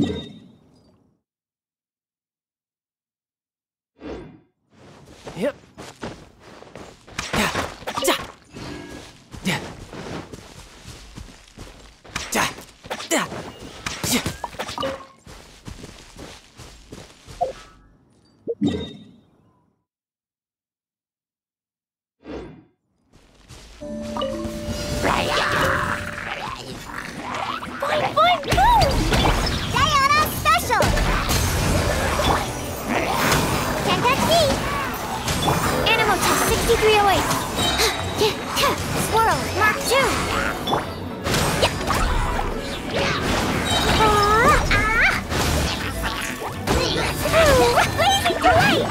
Yep. 자. 자. 자. Boing, boing, boom! Diana Special! Can't touch me! Animal Test 6308! Swirl Mark 2! Blazing Delight!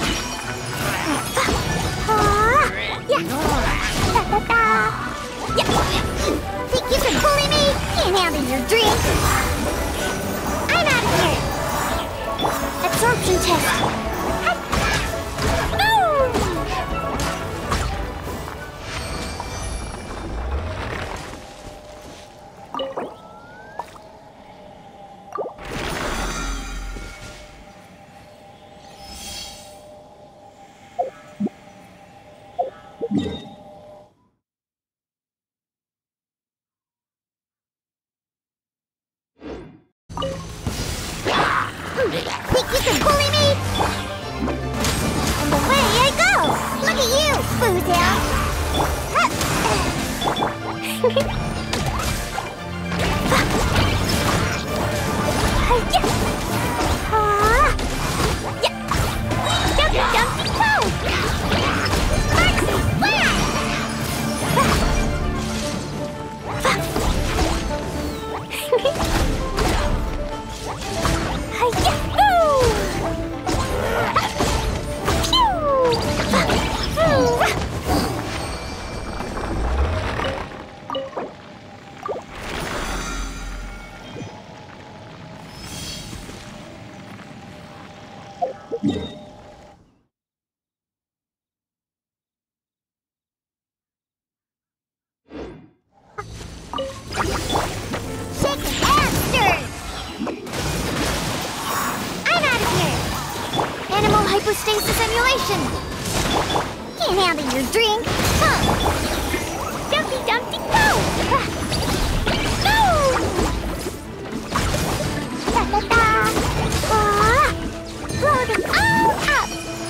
Think you can bully me? Can't handle your drink! I'm out of here! Absorption test! Boom! Think you can bully me? And away I go! Look at you, Bootail! Jumpy, jumpy, go! Marksy, blast! Hypostasis simulation! Can't handle your drink! Huh. Dumpty Dumpty go! Go! Da-da-da! Blow them all up!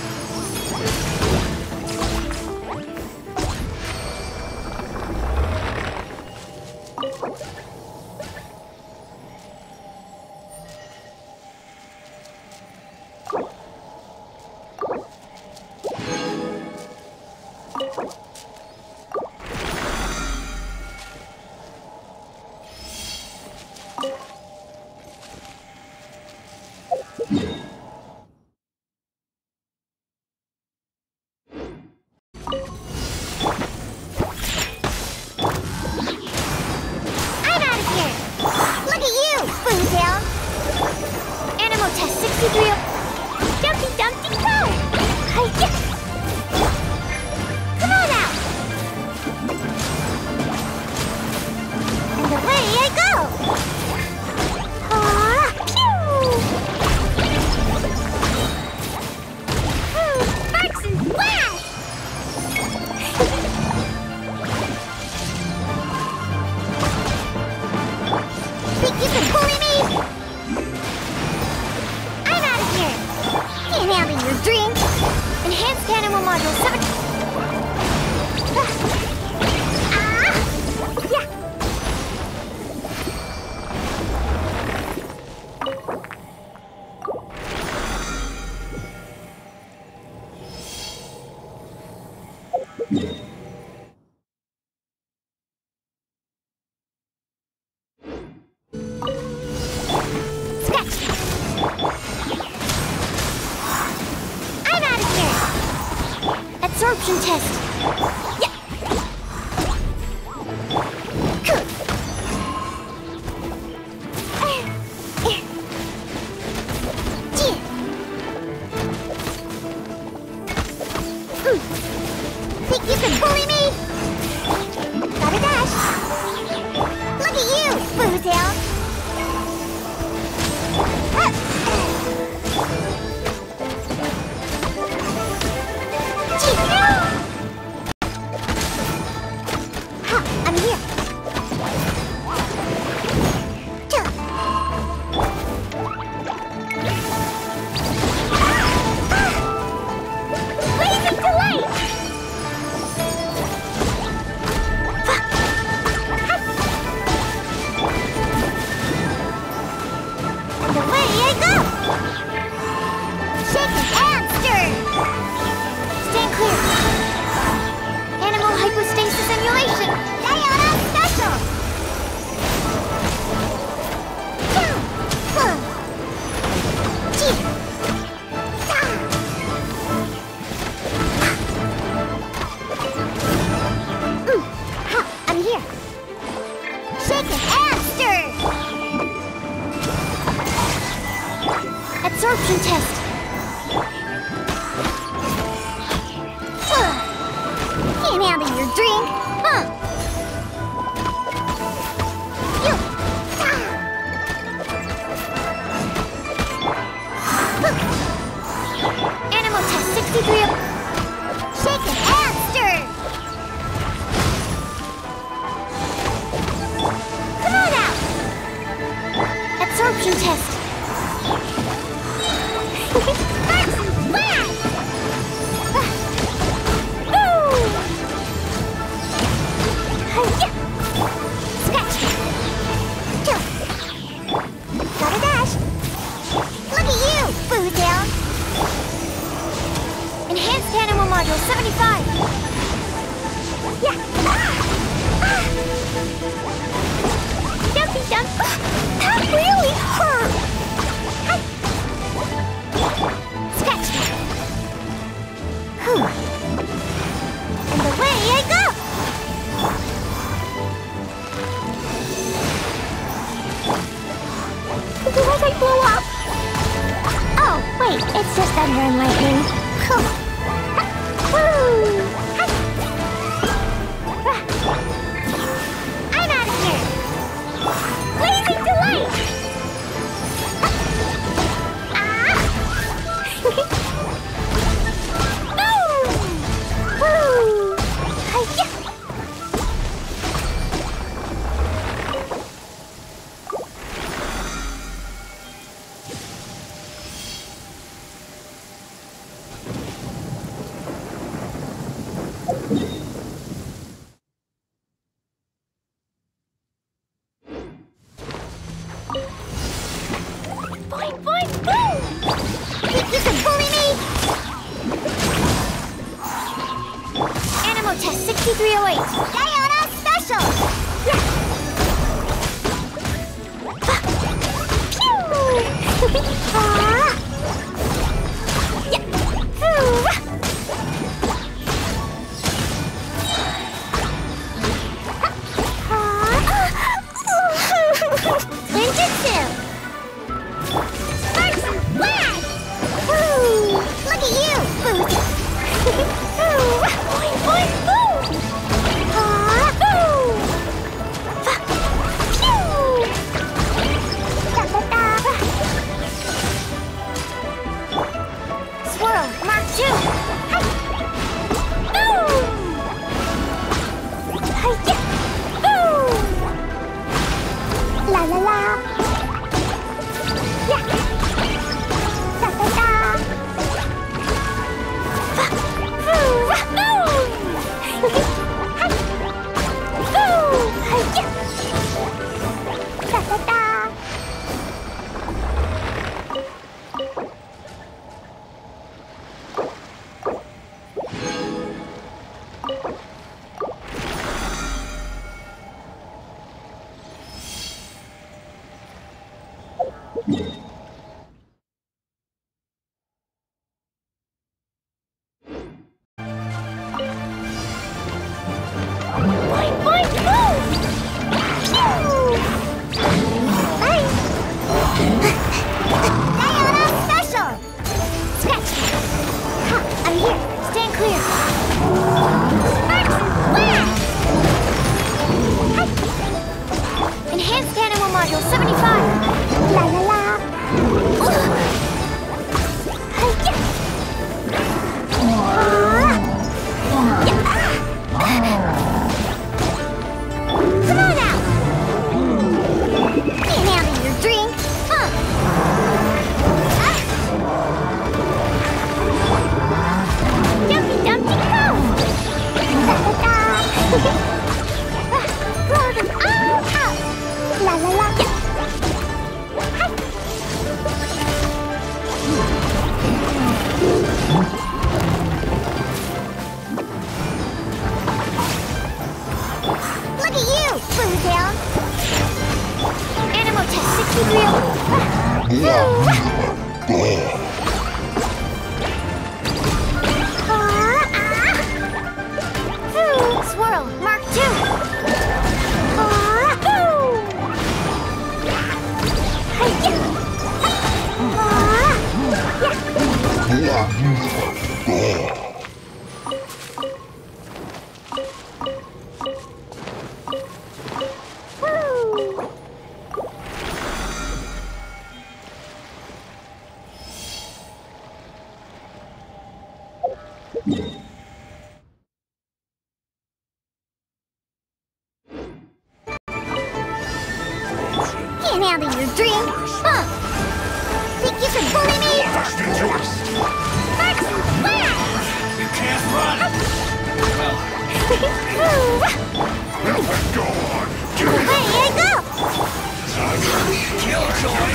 Animal Test 63. Dumpty Dumpty go! Hi-ya! Come on out! And away I go! Sparks and splash! Think you can bully me? Can't handle your drink. Enhanced Animal Module 7. Yeah. Absorption test. Yeah. Good. Think you can bully me? Gotta dash. Look at you, Bootail. Shaken and stirred! Absorption test. Can't handle your drink, huh? You. Animal test 63. Shaken and stirred. Come on out. Absorption test. Enhanced Animal Module 75. Yeah. Dumpy dump. That really hurt. Sketch. Whew. And away I go. Did I blow up? Oh, wait, it's just thunder and lightning. I'm out of here! Blazing delight! Boing, boing, boom! Think you can bully me? Animal test 6308. Diana special! Yeah. Ninjutsu! Look at you, Booty! Boing, boing, boom! Swirl, Mark 2! Boom! Boom! La la la! Yeah! Enhanced Animal Module 75. La la la. Come on out. Can't handle your drink, huh? Dumpy Dumpty go. La la la. Blow them all out. La la la. Look at you, Boomtown. Animal test 63. Swirl, Mark 2. handle your drink? Huh? Think you can bully me? Max, fire! You can't run! Go on! Away I go! Killjoy!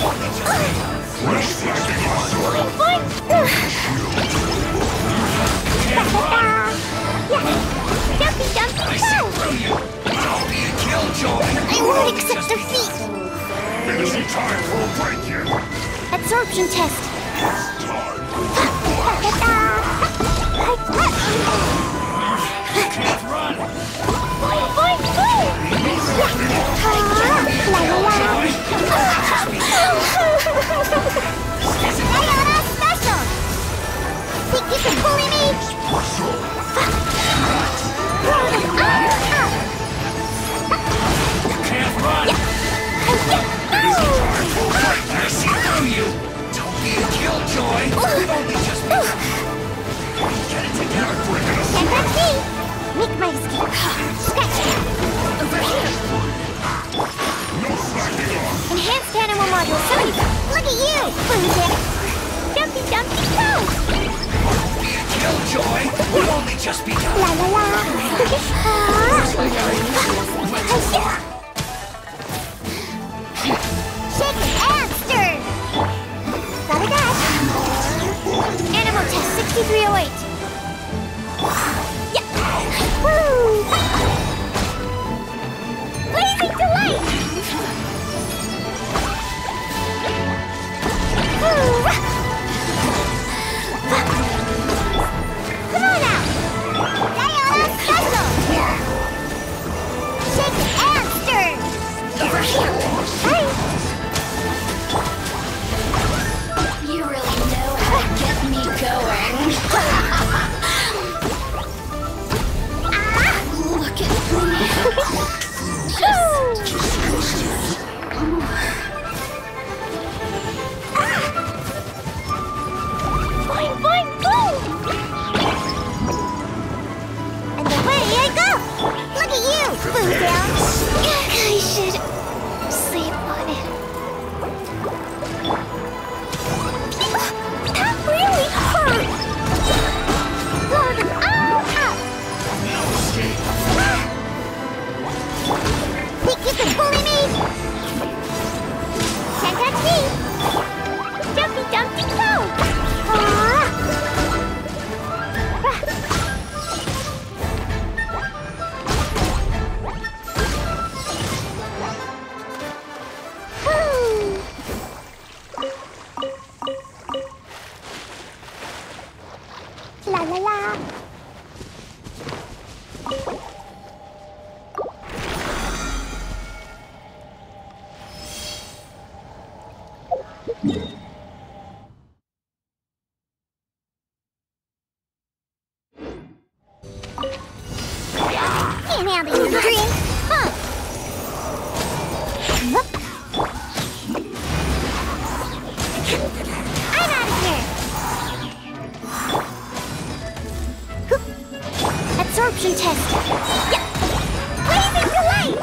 Jumpy, jumpy, I go! see through you! Don't be a killjoy! I won't accept defeat! It isn't time for a break-in! Absorption test! Can't run! Boing, boing, boing! La la la! Diana special! Think you can bully me? You can't run! I see through you! Don't be a killjoy! We've only just begun! Get it together, bring it And that's me! Make my escape! Scratch it! Over here! No slacking off! Enhanced animal module 70! Look at you! Boomstick! Jumpy, jumpy, go! Don't be a killjoy! We've only just begun! La la la! Shake it and stir! Got a dash! Animal test 6308! Yeah! Woo! Blazing delight! Woo! Come on now! Diana special! Shake it and stir! Over here! Hey! You really know how to get me going. Look at Boing, boing, boom! And away I go! Look at you, Boo Down! I should sleep on it. That really hurt! Blow them all up! No escape! Think you can bully me? Can't touch me! Jumpy, jumpy, go! La la la! Can't handle your drink, huh? I'm out of here! Absorption test! Yeah! Blazing delight!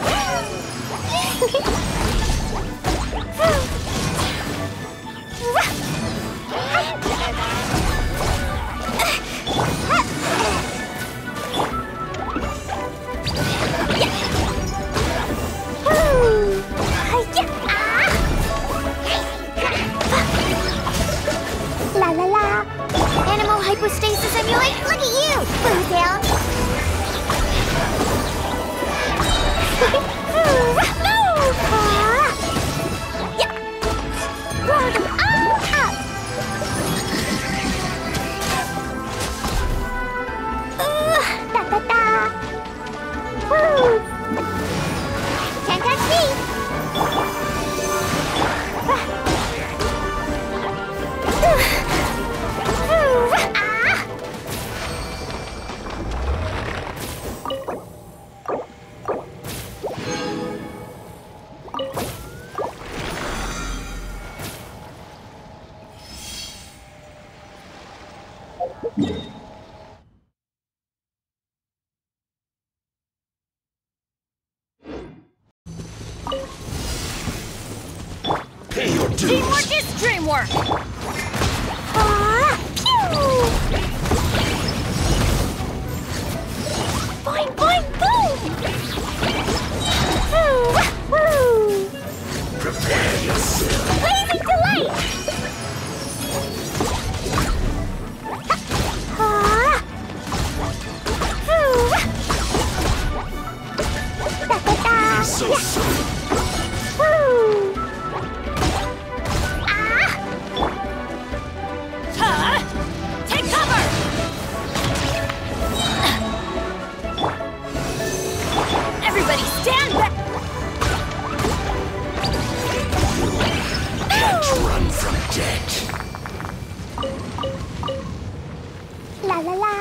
Teamwork is dreamwork! Pew! Boing, boing, boom! Woo! Prepare yourself. Blazing delight! So sorry. Take cover! Everybody stand back! Can't run from death. La la la.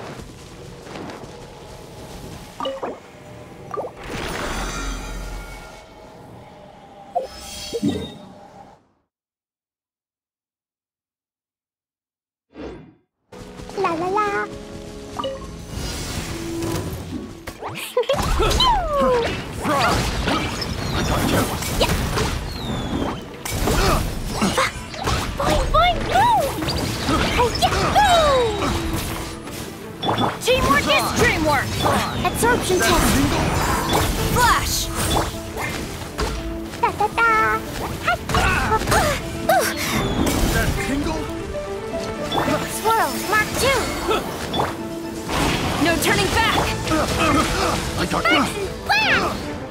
La la la. Frog! I got you. Boing, boing, boom! Teamwork is dreamwork! Absorption test. Flash! Da da da. That tingle? Swirl, Mark 2. No turning back! I got you. Wham!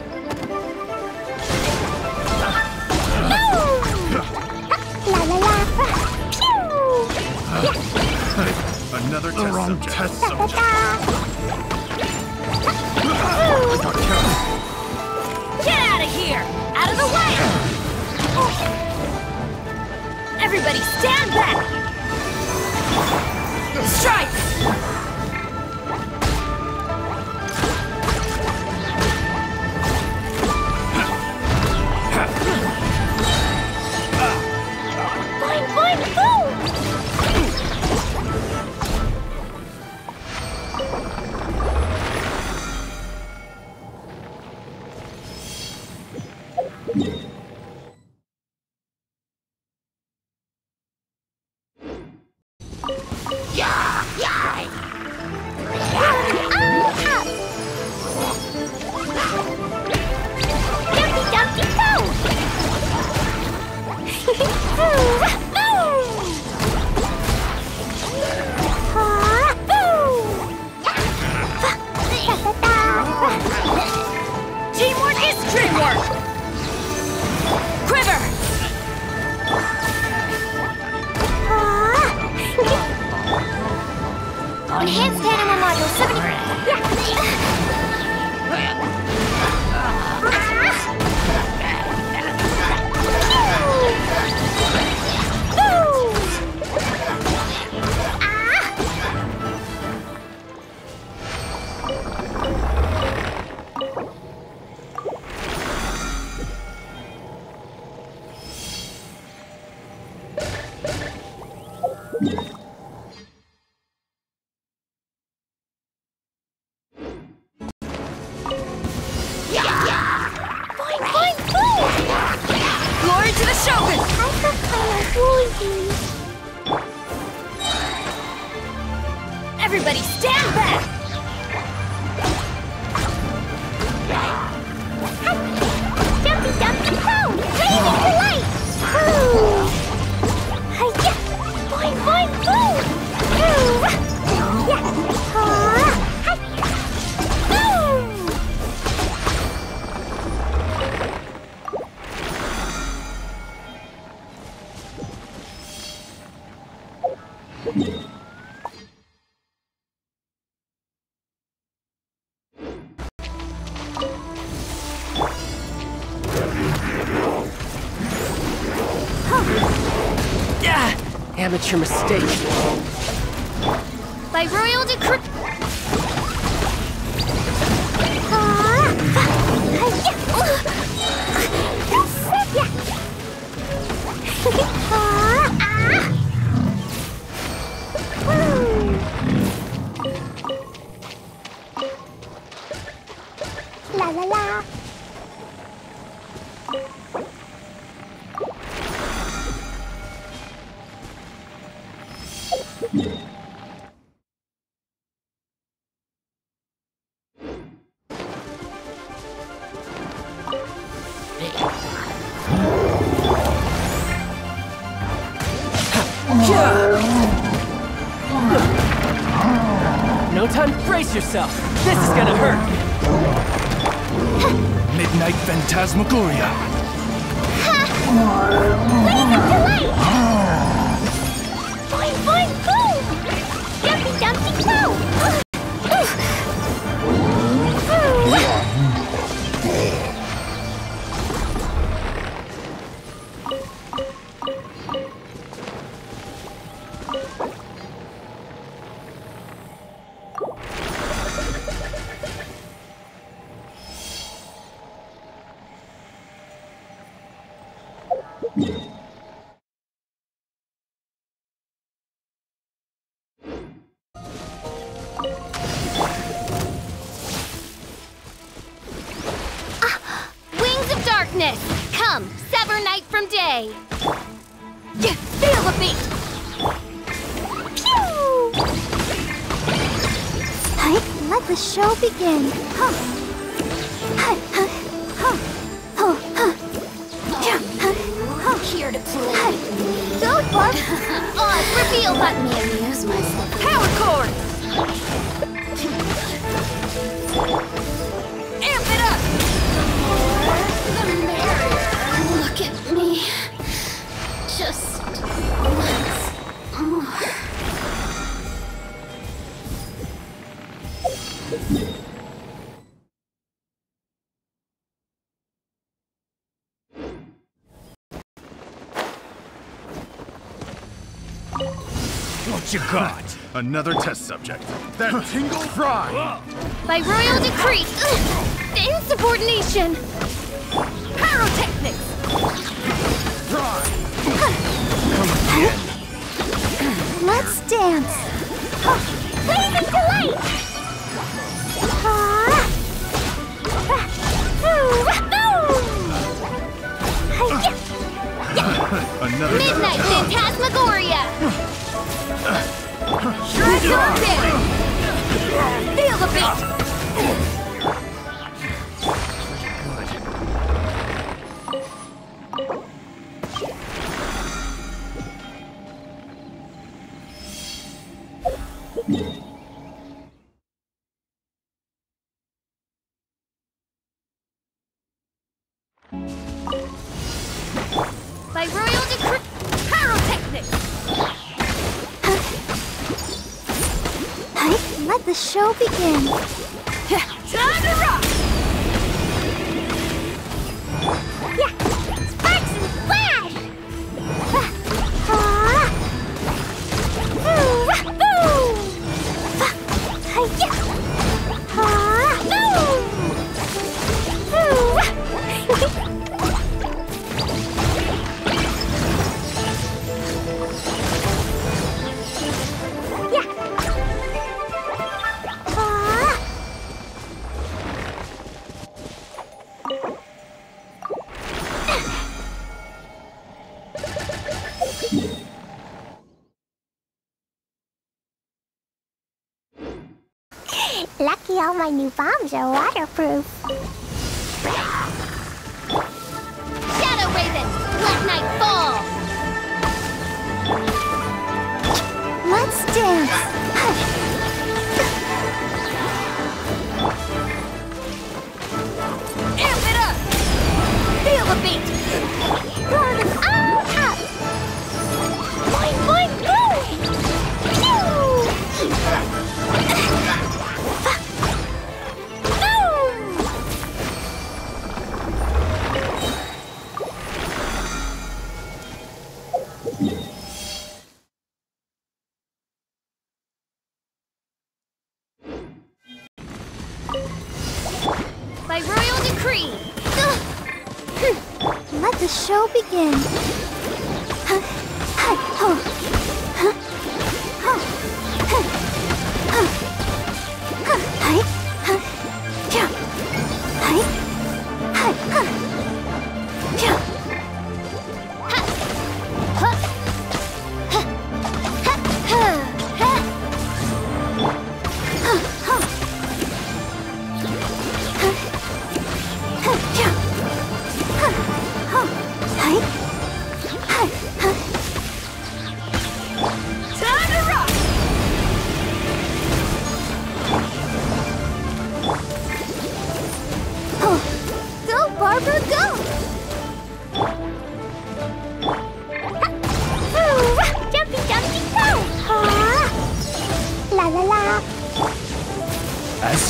La la la. Pew! Another test subject. Test Da da subject. da. I got you. Get out of here! Out of the way! Everybody stand back! Strike! Boing, boing, boom! Dumpty, dumpty, go! Teamwork is dreamwork! Quiver! Enhanced animal module 70. Boing, boing, boom! Glory to the Shogun! Everybody stand back! Dumpty, dumpty, boom! Blazing delight! Hi-ya! Boing, boing, boom! Amateur mistake. By royal decree. La la la. No time to brace yourself. This is gonna hurt. Midnight Phantasmagoria. Blaze of delight! Boing, boing, boom! Jumpy, dumpty, go! Wings of darkness! Come, sever night from day! Feel the beat! Pew! Let the show begin! Here to play. Don't bark! Oz, reveal button! Let me amuse myself. Power chord! Amp it up! The merrier. Look at me. Just once more. What you got? Another test subject. That Tingle Fry! By royal decree! Insubordination! Pyrotechnics! Fry! Let's dance! Blazing delight! Another Midnight Phantasmagoria! Shred your pit! Feel the beat! By royal decree, pyrotechnics! Let the show begin. Time to rock! Yeah, sparks and flash! Lucky all my new bombs are waterproof. Shadow Raven, let night fall! Let's dance! Amp it up! Feel the beat! Blow them all up! Boing, boing, boing! Pew! By royal decree! Let the show begin!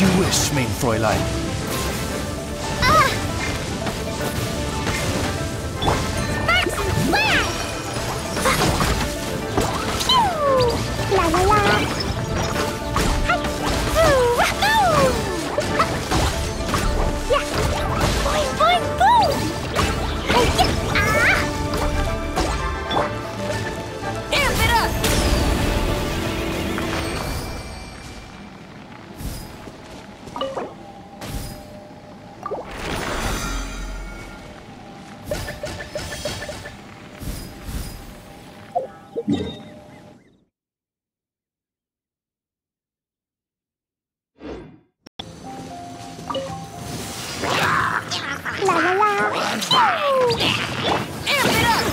As you wish, mein Fräulein. Sparks and flash! Phew! La la la! Hi! Ooh! Wahoo! Yeah! Boing boing boom! Hey, yeah! Ah! Amp it up! La la la! Amp it up!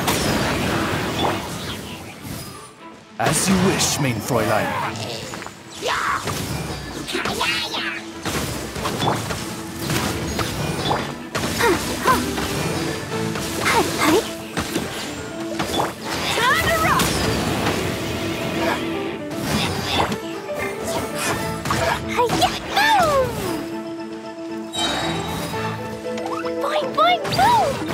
As you wish, mein Fräulein. Hi, hi! Time to rock! Hi, yeah! Boom! Boing boing boom!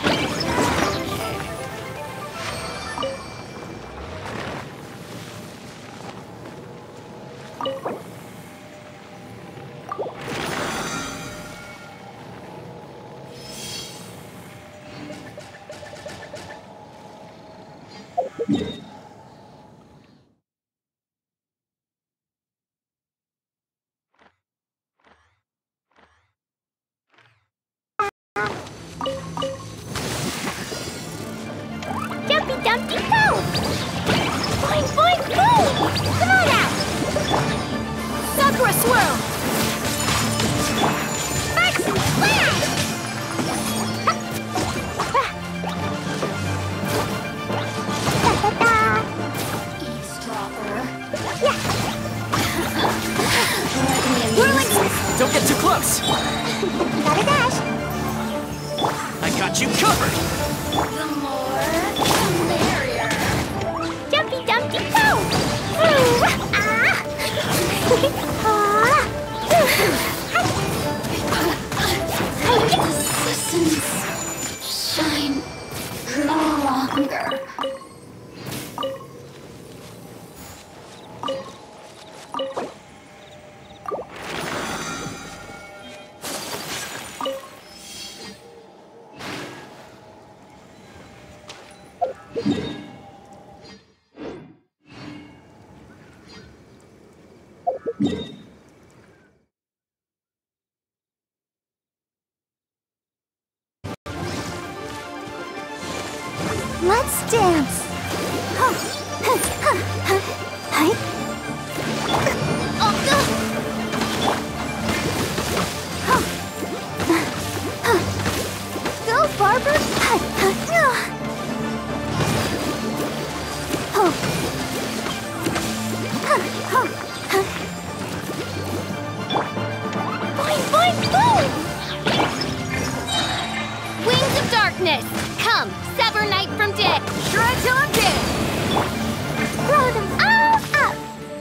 Jumpy Dumpty go! Boing boing boom! Come on out! Sakura swirl! Sparks and flash! Da da da! Eavesdropper. Yeah! Whirling Don't get too close! Got a dash! I got you covered! the more, the merrier. Jumpy Dumpty go! Ooh! Ah! Assassins shine no longer. Let's dance! Huh. Huh. Huh. Huh. Hi. Oh, no. Huh. Huh. Go, Barber! Huh. Huh. No. Oh. Huh. Huh. Huh. Boing, boing, boom! Wings of darkness, come, sever night from day. Shred till I'm dead. Blow them all up!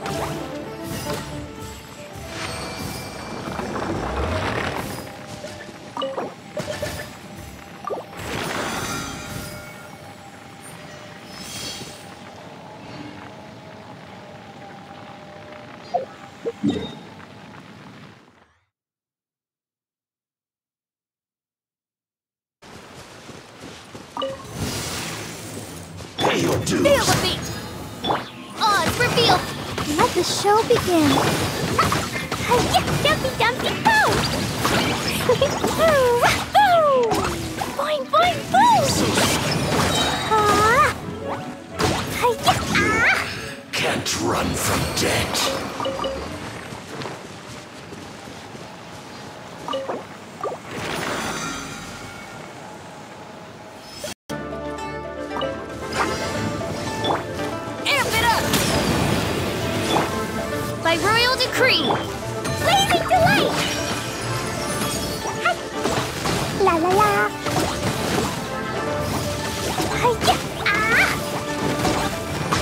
Pay your dues. Feel the beat. Odds reveal. Let the show begin. Hi-ya, Dumpty Dumpty go! Boom! Boing boing boom! Ah! Hi-ya, ah! Can't run from death. Amp it up. By royal decree. Blazing delight! Hi. La la la! Hi-ya, ah!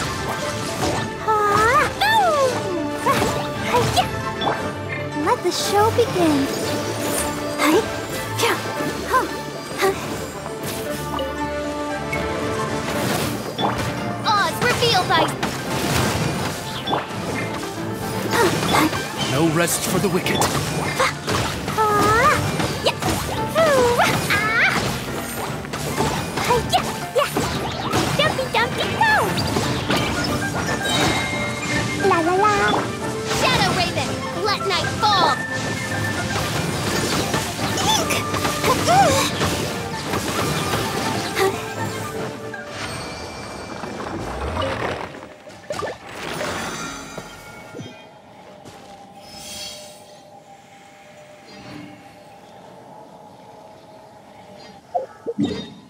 Ah! Boom! Hi-ya! Let the again. Hi. Phew. Huh. Huh. Oz revealed by... No rest for the wicked. Dumpy Dumpy go! La la la! Shadow Raven, let night fall! Yeah.